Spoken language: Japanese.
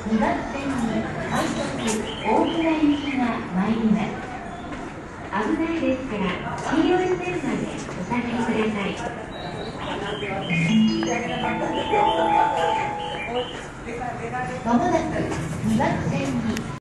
2番線に快速大船行きが参ります。危ないですから黄色い線までお下がりください。まもなく2番線に